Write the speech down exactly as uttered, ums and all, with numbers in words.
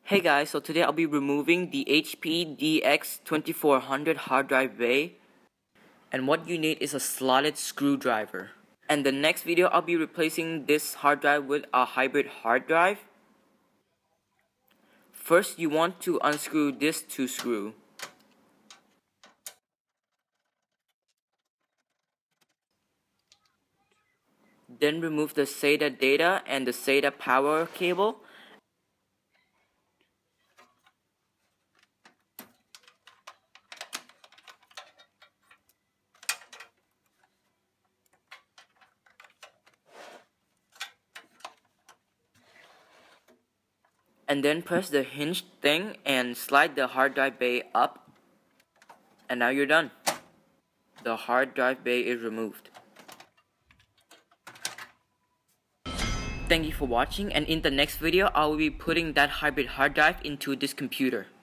Hey guys, so today I'll be removing the H P D X twenty-four hundred hard drive bay, and what you need is a slotted screwdriver. And the next video I'll be replacing this hard drive with a hybrid hard drive. First you want to unscrew this two screw. Then remove the SATA data and the SATA power cable. And then press the hinge thing and slide the hard drive bay up. And now you're done. The hard drive bay is removed. Thank you for watching, and in the next video I will be putting that hybrid hard drive into this computer.